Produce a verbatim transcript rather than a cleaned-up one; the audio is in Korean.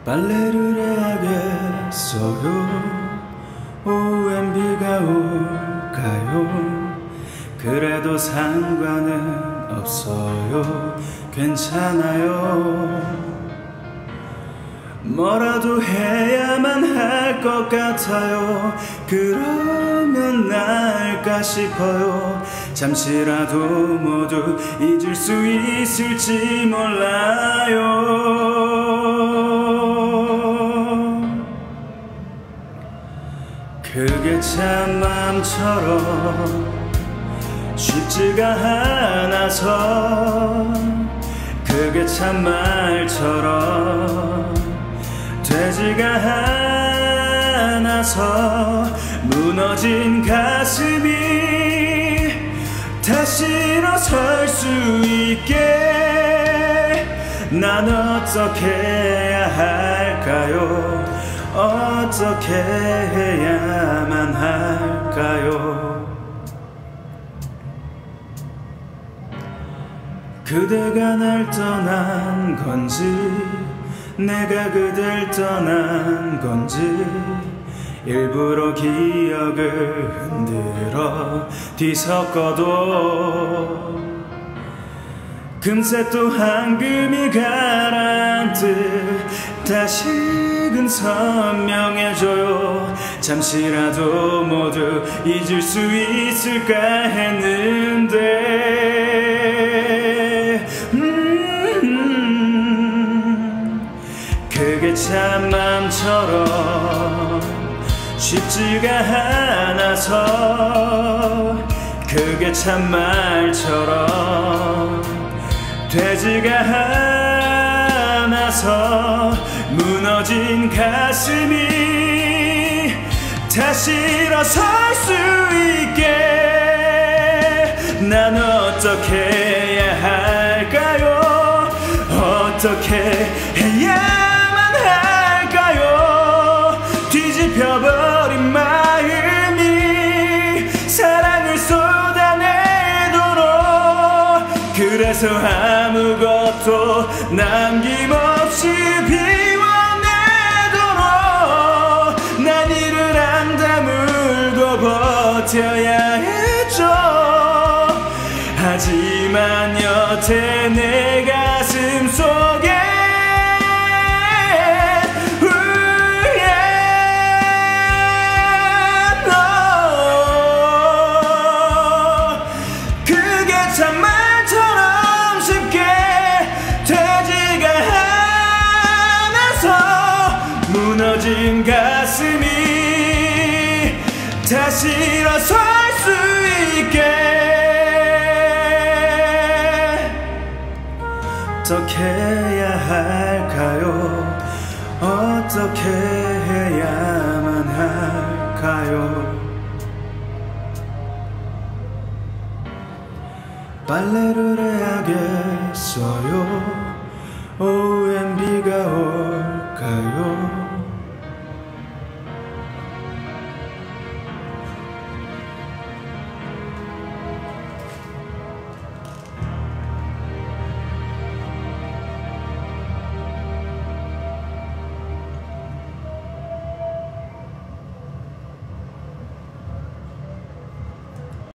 빨래를 해야겠어요. 오후엔 비가 올까요? 그래도 상관은 없어요. 괜찮아요. 뭐라도 해야만 할 것 같아요. 그러면 나을까 싶어요. 잠시라도 모두 잊을 수 있을지 몰라요. 그게 참 마음처럼 쉽지가 않아서, 그게 참 말처럼 되지가 않아서, 무너진 가슴이 다시 일어설 수 있게 난 어떻게 해야 할까요? 어떻게 해야만 할까요? 그대가 날 떠난 건지 내가 그댈 떠난 건지, 일부러 기억을 흔들어 뒤섞어도 금세 또 황금이 가라앉듯 다시금 선명해져요. 잠시라도 모두 잊을 수 있을까 했는데 음, 그게 참 마음처럼 쉽지가 않아서, 그게 참 말처럼 되지가 않아서, 무너진 가슴이 다시 일어설 수 있게 난 어떻게 해야 할까요? 어떻게 해야만 할까요? 뒤집혀버린 마음이 사랑을 쏟아내도록, 그래서 아무것도 남김없이 비워내도록 난 이를 안 다물고 버텨야 했죠. 하지만 여태 내 가슴 속에 무너진 가슴이 다시 일어설 수 있게 어떻게 해야 할까요? 어떻게 해야만 할까요? 빨래를 해야겠어요.